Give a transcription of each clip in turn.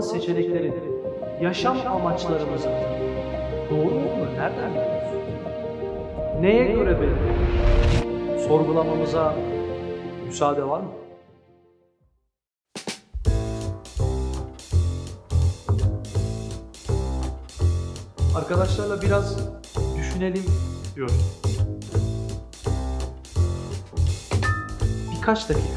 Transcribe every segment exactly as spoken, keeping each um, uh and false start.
seçeneklerin yaşam amaçlarımızın doğru olduğunu nereden biliyoruz? Neye göre belirlenir? Sorgulamamıza müsaade var mı? Arkadaşlarla biraz düşünelim diyorum. Birkaç dakika.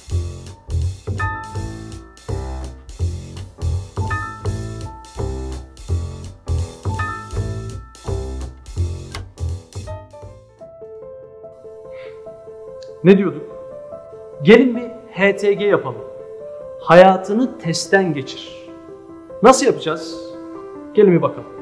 Ne diyorduk? Gelin bir H T G yapalım. Hayatını testten geçir. Nasıl yapacağız? Gelin bir bakalım.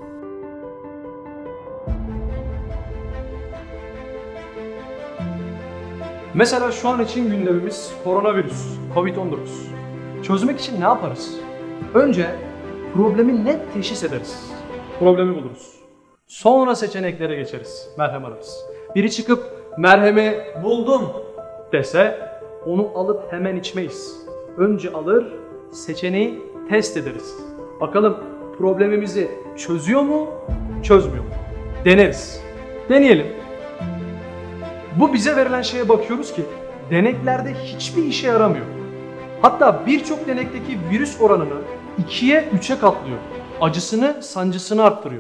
Mesela şu an için gündemimiz koronavirüs, kovid on dokuz. Çözmek için ne yaparız? Önce problemi net teşhis ederiz. Problemi buluruz. Sonra seçeneklere geçeriz, merhem ararız. Biri çıkıp merhemi buldum dese onu alıp hemen içmeyiz. Önce alır, seçeneği test ederiz. Bakalım problemimizi çözüyor mu, çözmüyor mu? Deneriz. Deneyelim. Bu bize verilen şeye bakıyoruz ki deneklerde hiçbir işe yaramıyor. Hatta birçok denekteki virüs oranını ikiye üçe katlıyor. Acısını, sancısını arttırıyor.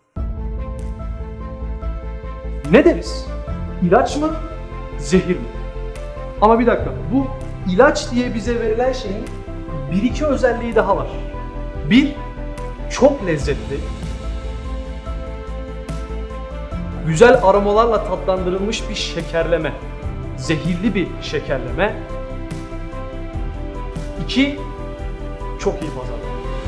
Ne deriz? İlaç mı, zehir mi? Ama bir dakika, bu ilaç diye bize verilen şeyin bir iki özelliği daha var. Bir, çok lezzetli. Güzel aromalarla tatlandırılmış bir şekerleme. Zehirli bir şekerleme. İki, çok iyi pazarlama.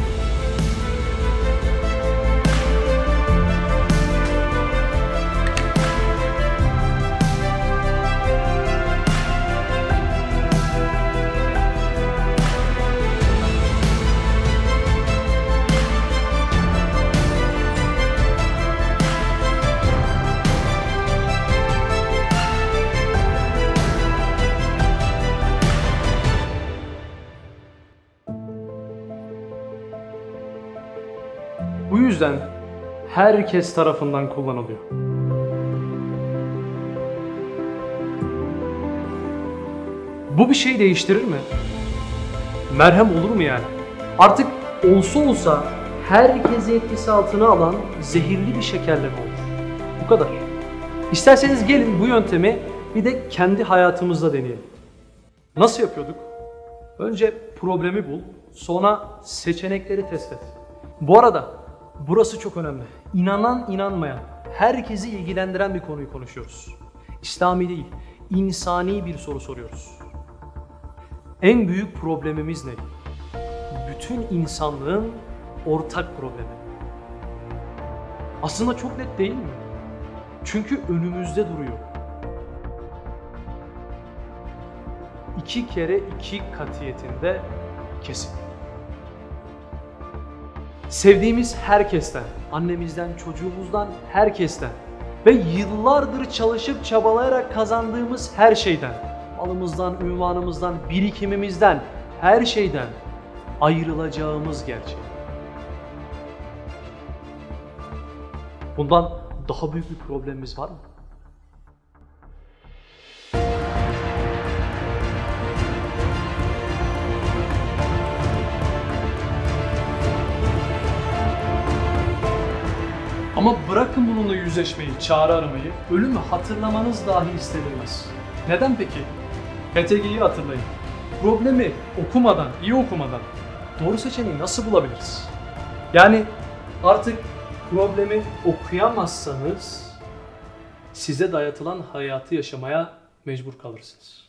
Bu yüzden herkes tarafından kullanılıyor. Bu bir şey değiştirir mi? Merhem olur mu yani? Artık olsa olsa herkesi etkisi altına alan zehirli bir şekerleme olur. Bu kadar. İsterseniz gelin bu yöntemi bir de kendi hayatımızda deneyelim. Nasıl yapıyorduk? Önce problemi bul, sonra seçenekleri test et. Bu arada burası çok önemli. İnanan inanmayan, herkesi ilgilendiren bir konuyu konuşuyoruz. İslami değil, insani bir soru soruyoruz. En büyük problemimiz ne? Bütün insanlığın ortak problemi. Aslında çok net değil mi? Çünkü önümüzde duruyor. İki kere iki katiyetinde kesin. Sevdiğimiz herkesten, annemizden, çocuğumuzdan, herkesten ve yıllardır çalışıp çabalayarak kazandığımız her şeyden, malımızdan, ünvanımızdan, birikimimizden, her şeyden ayrılacağımız gerçeği. Bundan daha büyük bir problemimiz var mı? Ama bırakın bununla yüzleşmeyi, çare aramayı, ölümü hatırlamanız dahi istenilmez. Neden peki? H T G'yi hatırlayın. Problemi okumadan, iyi okumadan doğru seçeneği nasıl bulabiliriz? Yani artık problemi okuyamazsanız size dayatılan hayatı yaşamaya mecbur kalırsınız.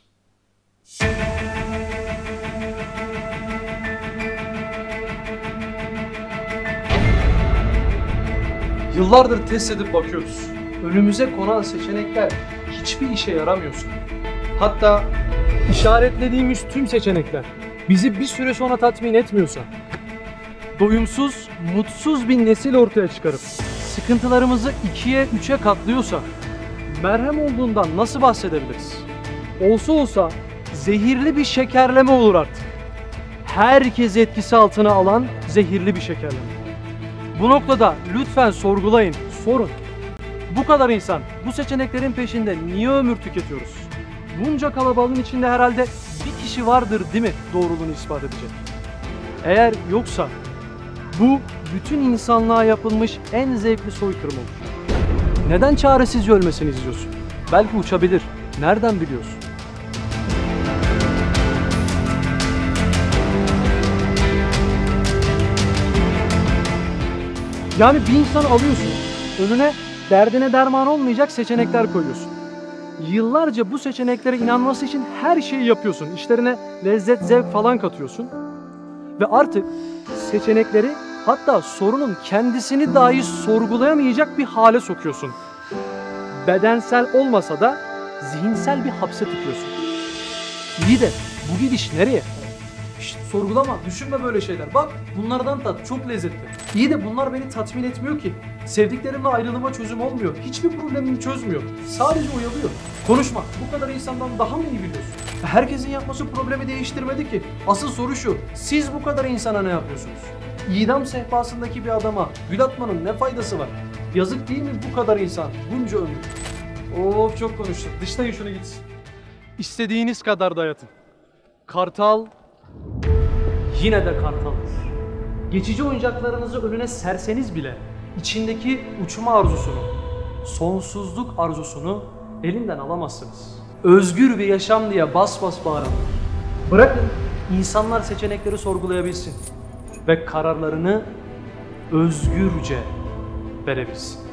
Yıllardır test edip bakıyoruz. Önümüze konan seçenekler hiçbir işe yaramıyorsa, hatta işaretlediğimiz tüm seçenekler bizi bir süre sonra tatmin etmiyorsa, doyumsuz, mutsuz bir nesil ortaya çıkarıp sıkıntılarımızı ikiye, üçe katlıyorsa, merhem olduğundan nasıl bahsedebiliriz? Olsa olsa zehirli bir şekerleme olur artık. herkesi etkisi altına alan zehirli bir şekerleme. Bu noktada lütfen sorgulayın, sorun. Bu kadar insan bu seçeneklerin peşinde niye ömür tüketiyoruz? Bunca kalabalığın içinde herhalde bir kişi vardır değil mi doğruluğunu ispat edecek? Eğer yoksa bu bütün insanlığa yapılmış en zevkli soykırım olur. Neden çaresizce ölmesini izliyorsun? Belki uçabilir. Nereden biliyorsun? Yani bir insan alıyorsun, önüne derdine derman olmayacak seçenekler koyuyorsun. Yıllarca bu seçeneklere inanması için her şeyi yapıyorsun. İşlerine lezzet, zevk falan katıyorsun. Ve artık seçenekleri, hatta sorunun kendisini dahi sorgulayamayacak bir hale sokuyorsun. Bedensel olmasa da zihinsel bir hapse tıkıyorsun. İyi de bu gidiş nereye? Şşt, sorgulama, düşünme böyle şeyler. Bak bunlardan tat, çok lezzetli. İyi de bunlar beni tatmin etmiyor ki. Sevdiklerimle ayrılıma çözüm olmuyor. Hiçbir problemimi çözmüyor. Sadece oyalıyor. Konuşma, bu kadar insandan daha mı iyi biliyorsun? Herkesin yapması problemi değiştirmedi ki. Asıl soru şu, siz bu kadar insana ne yapıyorsunuz? İdam sehpasındaki bir adama gül atmanın ne faydası var? Yazık değil mi bu kadar insan, bunca ömür? Of, çok konuştuk. Dışlayın şunu gitsin. İstediğiniz kadar dayatın. Kartal yine de kartaldır. Geçici oyuncaklarınızı önüne serseniz bile içindeki uçma arzusunu, sonsuzluk arzusunu elinden alamazsınız. Özgür bir yaşam diye bas bas bağırın. Bırakın insanlar seçenekleri sorgulayabilsin ve kararlarını özgürce verebilsin.